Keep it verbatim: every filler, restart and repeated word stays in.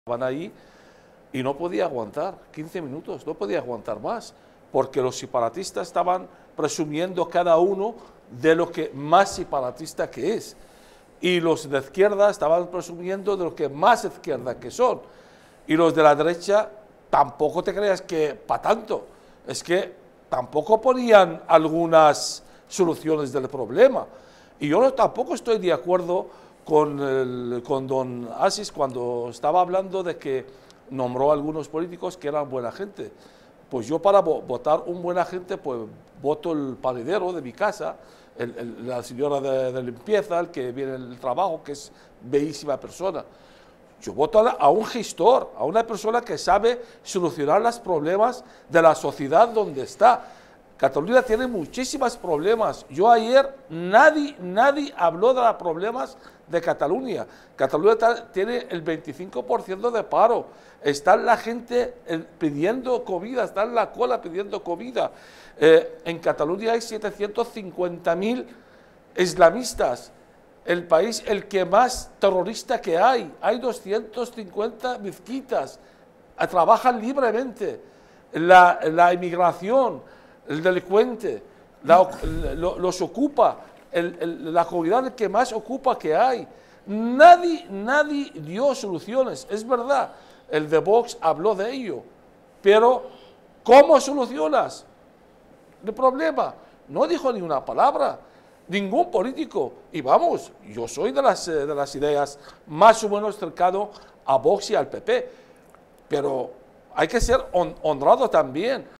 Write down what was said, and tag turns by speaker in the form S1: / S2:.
S1: Van ahí y no podía aguantar quince minutos, no podía aguantar más, porque los separatistas estaban presumiendo cada uno de lo que más separatista que es, y los de izquierda estaban presumiendo de lo que más izquierda que son, y los de la derecha tampoco te creas que para tanto, es que tampoco ponían algunas soluciones del problema, y yo no, tampoco estoy de acuerdo con, el, con don Asis cuando estaba hablando de que nombró a algunos políticos que eran buena gente. Pues yo para vo votar un buena gente, pues voto el panadero de mi casa, el, el, la señora de, de limpieza, el que viene el trabajo, que es bellísima persona. Yo voto a, la, a un gestor, a una persona que sabe solucionar los problemas de la sociedad donde está. Cataluña tiene muchísimos problemas. Yo ayer, nadie, nadie habló de los problemas de Cataluña. Cataluña tiene el veinticinco por ciento de paro. Está la gente pidiendo comida, está en la cola pidiendo comida. Eh, en Cataluña hay setecientos cincuenta mil islamistas. El país el que más terrorista que hay. Hay doscientas cincuenta mezquitas. Trabajan libremente. La, la inmigración, el delincuente, la, lo, los ocupa, el, el, la comunidad que más ocupa que hay. Nadie, nadie dio soluciones, es verdad, el de Vox habló de ello, pero ¿cómo solucionas el problema? No dijo ni una palabra, ningún político, y vamos, yo soy de las, de las ideas más o menos cercano a Vox y al P P, pero hay que ser hon honrado también.